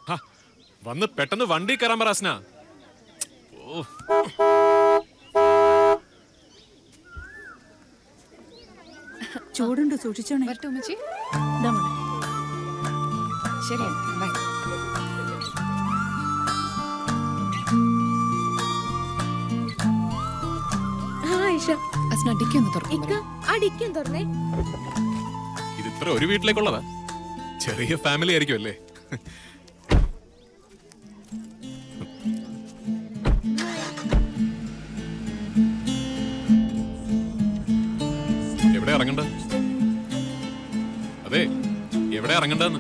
വന്ന് പെട്ടെന്ന് വണ്ടി കയറാൻ പറ അസ്ന. ചൂടുണ്ട്, സൂക്ഷിച്ചോണേ. വരട്ടെ ഉമ്മച്ചി. ശരി, ബൈ. ഇത് ഇത്ര ഒരു വീട്ടിലേക്കുള്ളതാ? ചെറിയ ഫാമിലി ആയിരിക്കും അല്ലേ? എവിടെ ഇറങ്ങണ്ട? അതെ, എവിടെ ഇറങ്ങണ്ടെന്ന്?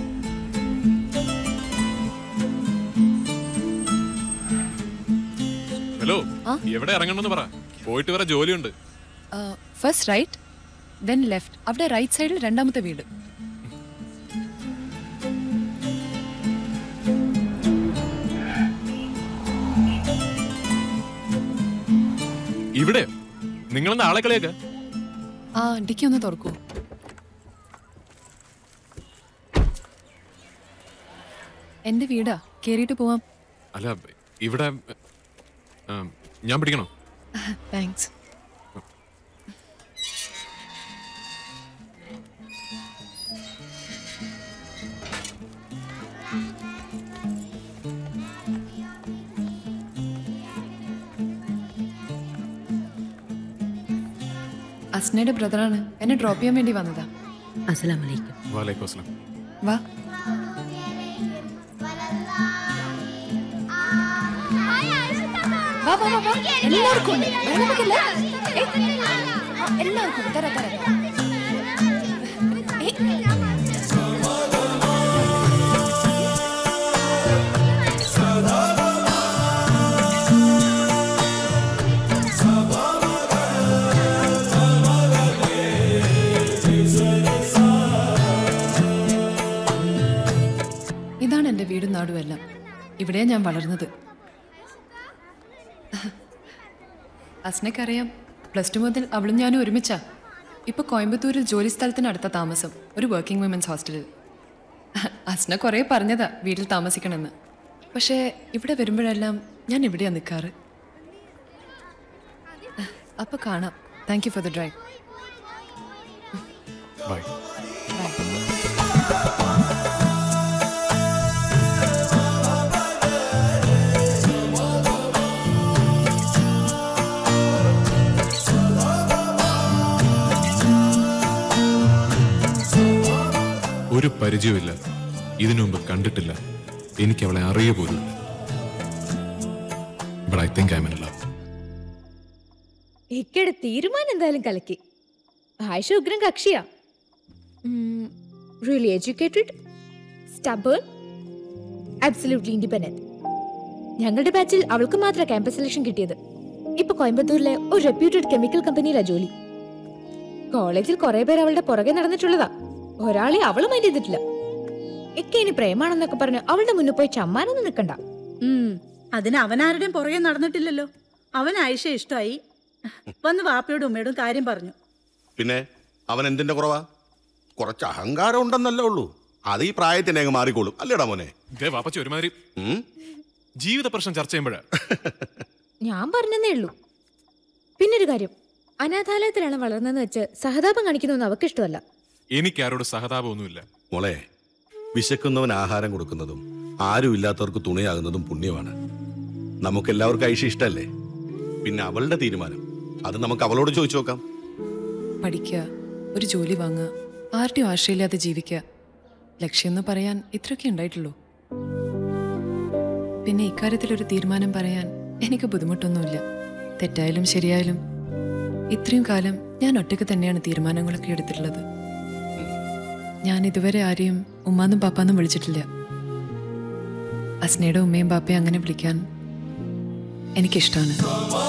ഹലോ, എവിടെ ഇറങ്ങണ്ടെന്ന് പറ. പോയിട്ട് വരെ ജോലിയുണ്ട്. First right, then left. അവിടെ റൈറ്റ് സൈഡിൽ രണ്ടാമത്തെ വീട്. ഇവിടെ നിങ്ങളെന്താ ആളെ കളിയാക്ക? ഡിക്കി ഒന്ന് തുറക്കൂ. എന്റെ വീടാ, കേറിയിട്ട് പോവാം. അല്ല, ഇവിടെ ഞാൻ പിടിക്കണോ? താങ്ക്സ്. അസ്നയുടെ ബ്രദറാണ്, എന്നെ ഡ്രോപ്പ് ചെയ്യാൻ വേണ്ടി വന്നതാ. അസ്സലാമു അലൈക്കും. വലൈക്കും അസ്സലാം. വാ. എല്ലാവർക്കും എല്ലാവർക്കും തരാം. ഇതാണ് എൻ്റെ വീടും നാടും എല്ലാം. ഇവിടെയാ ഞാൻ വളർന്നത്. അസ്നക്കറിയാം, +2 മുതൽ അവളും ഞാനും ഒരുമിച്ചാ. ഇപ്പൊ കോയമ്പത്തൂരിൽ ജോലി സ്ഥലത്തിനടുത്ത താമസം, ഒരു വർക്കിംഗ് വിമൻസ് ഹോസ്റ്റലിൽ. അസ്ന കുറേ പറഞ്ഞതാ വീട്ടിൽ താമസിക്കണമെന്ന്. പക്ഷേ ഇവിടെ വരുമ്പോഴെല്ലാം ഞാൻ ഇവിടെയാ നിൽക്കാറ്. അപ്പൊ കാണാം. Thank you for the drive. Bye. ഒരു പരിചയമില്ല, ഇതിനു മുമ്പ് കണ്ടിട്ടില്ല, എനിക്ക് അവളെ അറിയ പോലുമില്ല. But I think I'm in love. ഇക്കടെ തീരുമാനം എന്തായാലും കലക്കി. ആയിഷ ഉഗ്രം കക്ഷിയാ. Really educated, stubborn, absolutely independent. ഞങ്ങളുടെ ബാച്ചിൽ അവൾക്ക് മാത്രം ക്യാമ്പസ് സെലക്ഷൻ കിട്ടിയത്. ഇപ്പൊ കോയമ്പത്തൂരിലെ ഒരു റെപ്യൂട്ടഡ് കെമിക്കൽ കമ്പനിയിലാ ജോലി. കോളേജിൽ കുറെ പേര് അവളുടെ പുറകെ നടന്നിട്ടുള്ളതാ. ഒരാളെ അവള് മൈൻഡ് ചെയ്തിട്ടില്ല. ഒക്കെ ഇനി പ്രേമാണെന്നൊക്കെ പറഞ്ഞ് അവളുടെ മുന്നിൽ പോയി ചമ്മാനൊന്നും നിൽക്കണ്ട. അതിന് അവനാരുടെയും പുറകെ നടന്നിട്ടില്ലല്ലോ. അവൻ ആയിഷ ഇഷ്ടമായി വന്ന് വാപ്പയോടും ഉമ്മയോടും കാര്യം പറഞ്ഞു. പിന്നെ അവൻ എന്തിന്റെ കുറവാ? കുറച്ച് അഹങ്കാരം ഉണ്ടെന്നല്ലേ ഉള്ളൂ. അത് ഈ പ്രായത്തിന് അങ്ങ് മാറിക്കോളും അല്ലേടാ മോനെ? ജീവിത പ്രശ്നം ചർച്ച ചെയ്യുമ്പോഴാ ഞാൻ പറഞ്ഞതേ ഉള്ളൂ. പിന്നൊരു കാര്യം, അനാഥാലയത്തിലാണ് വളർന്നെന്ന് വെച്ച് സഹതാപം കാണിക്കുന്നൊന്നും അവർക്ക് ഇഷ്ടമല്ല. എനിക്ക് ആരോട് സഹതാപമൊന്നുമില്ല മോളെ. വിശക്കുന്നവൻ ആഹാരം കൊടുക്കുന്നതും ആരും ഇല്ലാത്തവർക്ക് തുണയാകുന്നതും പുണ്യമാണ്. നമുക്കെല്ലാവർക്കും ആയിഷ ഇഷ്ടല്ലേ? പിന്നെ അവളുടെ തീരുമാനം അത് നമുക്ക് അവളോട് ചോദിച്ചു നോക്കാം. പഠിക്കുക, ഒരു ജോലി വാങ്ങുക, ആരുടെയും ആശയമില്ലാതെ ജീവിക്കുക, ലക്ഷ്യം എന്ന് പറയാൻ ഇത്രയൊക്കെ ഉണ്ടായിട്ടുള്ളൂ. പിന്നെ ഇക്കാര്യത്തിലൊരു തീരുമാനം പറയാൻ എനിക്ക് ബുദ്ധിമുട്ടൊന്നുമില്ല. തെറ്റായാലും ശരിയായാലും ഇത്രയും കാലം ഞാൻ ഒറ്റയ്ക്ക് തന്നെയാണ് തീരുമാനങ്ങളൊക്കെ എടുത്തിട്ടുള്ളത്. ഞാൻ ഇതുവരെ ആരെയും ഉമ്മാന്നും പാപ്പാന്നും വിളിച്ചിട്ടില്ല. അസ്നയുടെ ഉമ്മയും പാപ്പയും അങ്ങനെ വിളിക്കാൻ എനിക്കിഷ്ടമാണ്.